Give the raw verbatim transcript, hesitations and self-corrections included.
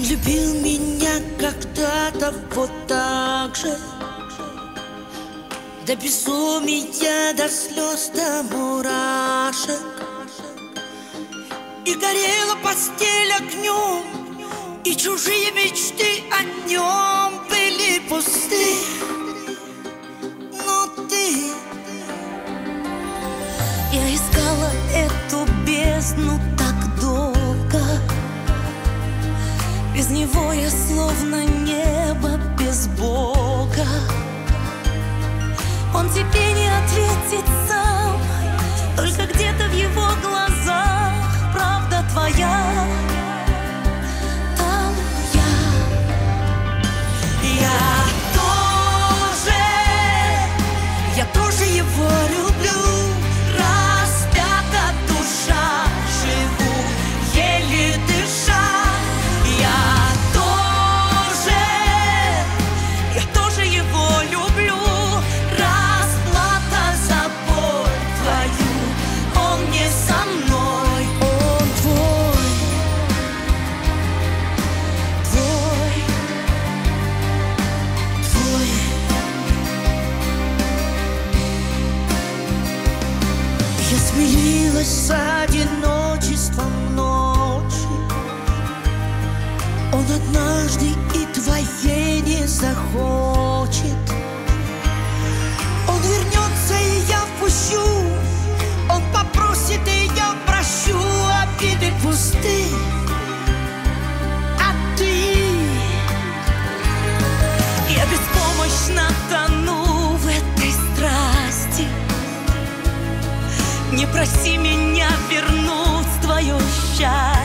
любил меня когда-то вот так же, до безумия, до слез, до мурашек. И горела постель огнем, и чужие мечты о нем были пусты. Но ты... Я искала эту бездну так долго, без него я словно небо без Бога. Он тебе не ответит сам, только где-то в его глазах правда твоя. Там я. Я тоже, я тоже его люблю. Распята душа, живу, еле дыша. Я тоже, я тоже его люблю. Расплата за боль твою, он не со мной, он твой, твой, твой. Я смирилась с одиночеством ночи. Он однажды и твоей не захочет. Он вернется, и я впущу. Он попросит, и я прощу. Обиды пусты, а ты... Я беспомощно тону в этой страсти. Не проси меня вернуть твое счастье.